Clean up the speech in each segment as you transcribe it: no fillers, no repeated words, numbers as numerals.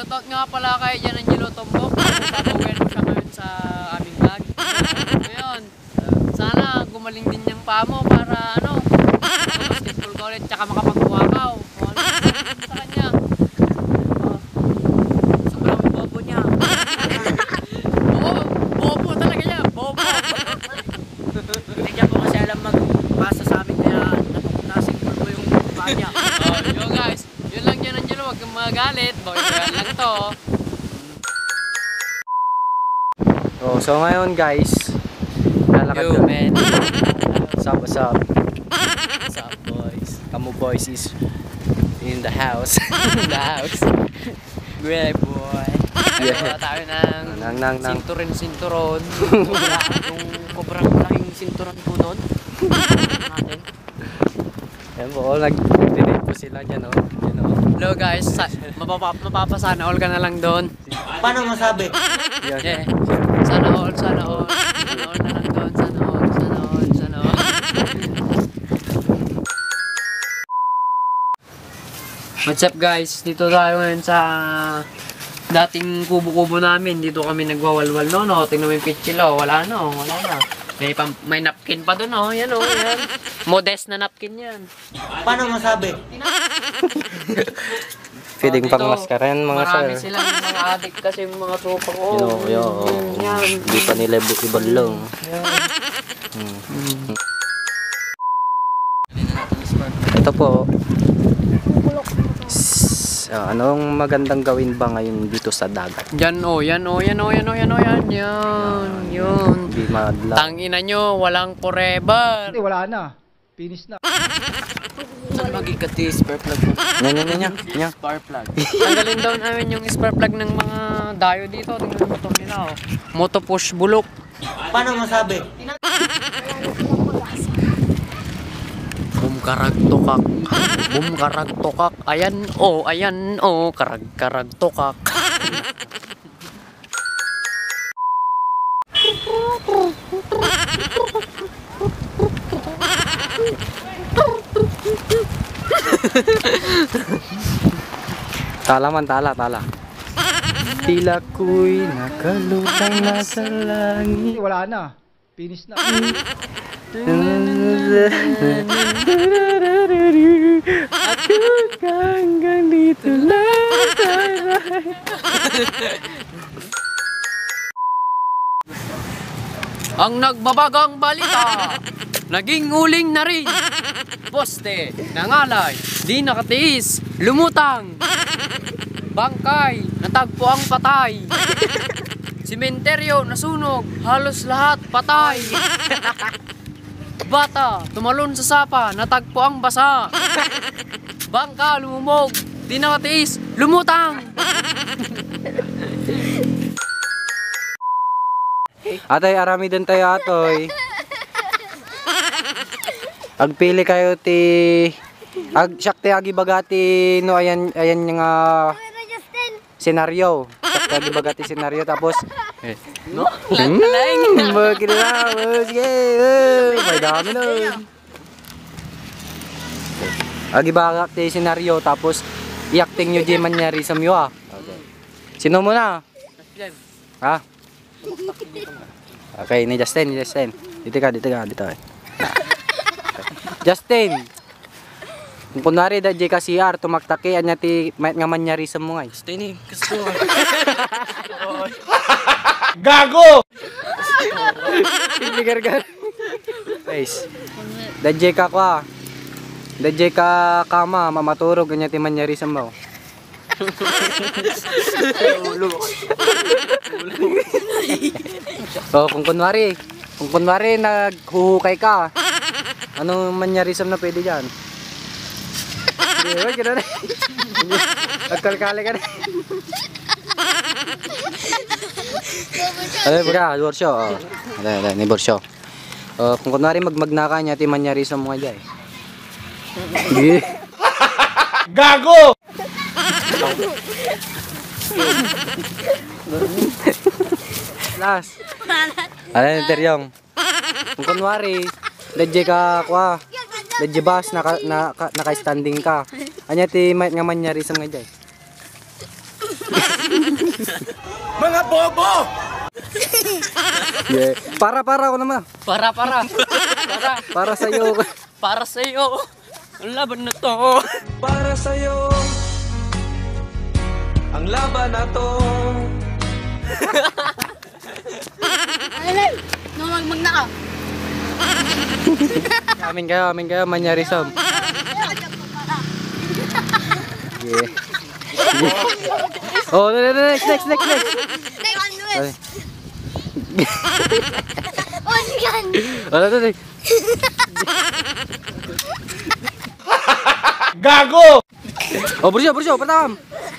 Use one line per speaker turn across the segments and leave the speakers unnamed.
shoutout nga pala kay dyan ang Jilo Tombok. Papawin mo siya ngayon sa aming vlog. Ngayon, sana gumaling din yung paa mo para ano, basketball ka ulit tsaka makapagwakaw. Ano sa kanya? Sobrang bobo niya. Bobo talaga niya. Bobo.
Hindi niya po kasi alam magpasa sa amin kaya nasingkol ko yung paa niya.
Yo guys, yun lang dyan ang Jilo. Huwag kang magalit. Bawiran lang to.
So ngayon guys, lalakad
Yo man.
What's up? What's up boys? Kamuw boys is in the house.
In the house. Great boy. Ayaw tayo ng sinturon.
Yung kobrang laking sinturon po doon. Natin.
Yan po, nag-dinate po sila dyan oh.
Hello guys, mapapasana all ka na lang doon.
Paano masabi?
Yeah. Sana all. Sana all na lang doon. Sana all. What's up guys? Dito tayo ngayon sa dating kubo-kubo namin. Dito kami nagwawalwal no. Tingnan mo yung pitchilo. Wala na. May napkin pa doon Yan yan. Modest na napkin yan.
Paano masabi?
Feeding pang maskaran mga sir.
Marami silang mga adik kasi yung mga tropa ko.
Yan. Hindi pa nila ibalong. Ito po. Anong magandang gawin ba ngayon dito sa dagat?
Yan.
Hindi madla.
Tangina nyo, walang forever.
Hindi, wala na. Finish na.
Saan magigati spark plug mo?
Nya.
Spark plug.
Tanggalin daw namin yung spark plug ng mga dayo dito. Tingnan mo motor nila Moto push bulok.
Paano masabi?
Karag tokak. Ayan karag tokak.
Tala. Tila ko'y nakalutang nasa langit.
Hindi, wala na. Finish na.
Ako hanggang dito lang.
Ang nagbabagang balita, naging uling na rin. Poste, nangalay, di nakatiis, lumutang. Bangkay, natagpo ang patay. Sementeryo, nasunog, halos lahat patay. Bata, tumalon sa sapa, natagpo ang basa. Bangka, lumumog, di nakatiis, lumutang.
Atay, arami din tayo atoy. Agpili kayo ti syakte agi bagati no ayan yung senaryo. Syakte agi bagati senaryo tapos
No? Laing.
Sige. May dami nun. Agi bagati senaryo tapos i-acting nyo di man nyari sa myo Okay. Sino muna? Ha? Okay, ni Justin. Dito ka. Justin. Kung kunwari da di ka CR tumaktaki anya ti may nga manyari sa mga.
Justin gusto.
Gago!
Hindi gargar. Guys. Dadje ka kwa. Dadje ka kama mamaturog anya ti manyari sa mga. Kung kunwari naghuhukay ka, ano manyarisam na pwede dyan? Wag na. Agkalkali ka na. Ano ba borsyo? Ano ni borsyo. Kung kunwari magmagnaka niya ti manyarisam mo dyan.
Gago!
Last. Ano yung teryong? Kung kunwari, dadye ka kwa, dadye bas, naka-standing ka. Anya ti nga manyari sa mga dyan.
Mga bobo!
Yeah. Para ako naman.
Para.
Para sa iyo.
Para sa'yo. Ang laban na to.
Para sa'yo ang laban na to.
Numagmag na ka.
Amin kayo, manyarism. Yeah. Oh, next.
Next, oh, yan.
Ano to?
Gago!
Oh, Bursyo, pertam.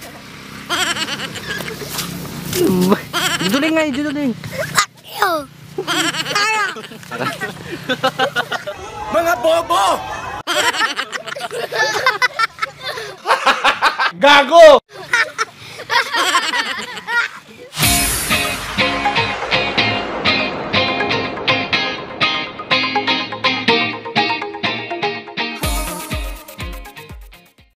Juduling.
Yo. Tara.
Mga bobo! Gago!